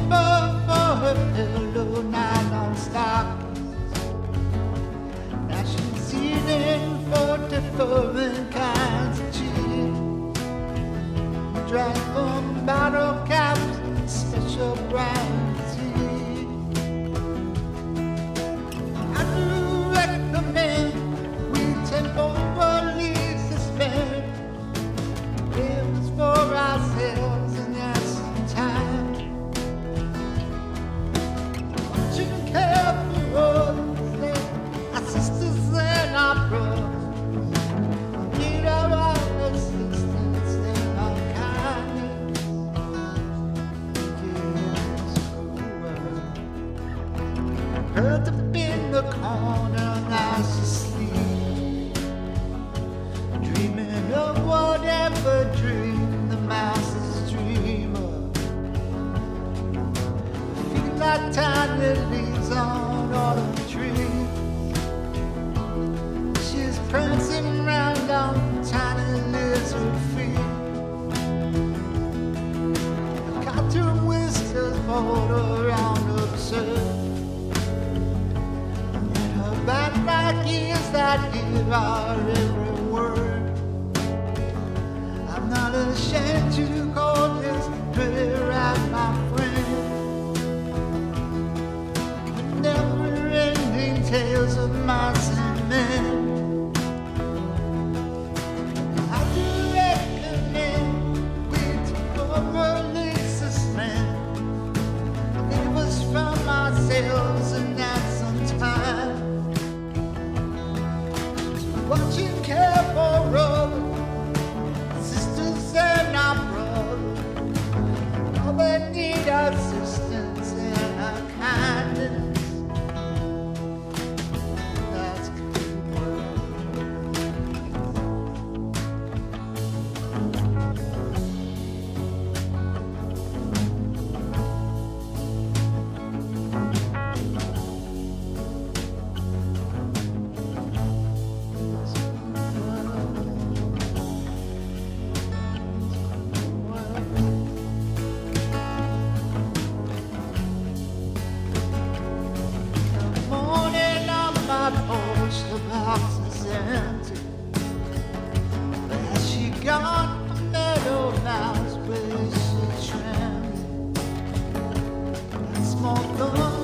paper for her pillow, nylon stockings. Now she's eating 44 kinds of cheese. Drank from bottle caps, special brand tea. I do recommend we temporarily suspend. It was for ourselves and that's some time. Watching care for us, our sisters and our brothers. Need our assistance and our kindness. Curled up in the corner, now she's asleep, dreaming of whatever dream the mouse's dream of. Feel like tiny leaves on autumn trees. She's prancing round on tiny lizard feet. Cartoon whiskers fold around absurd. Back like ears that hear our every word. I'm not ashamed to call this pretty right, my friend. Never-ending tales of mice and men. I do recommend we temporarily suspend. Leave us from ourselves and that's some time. Watching care for others, sisters and our brothers. All they need assistance and our kindness. That's good word. My porch, the box is empty. Has she gone? A meadow mouse, where she trimmed that small thorn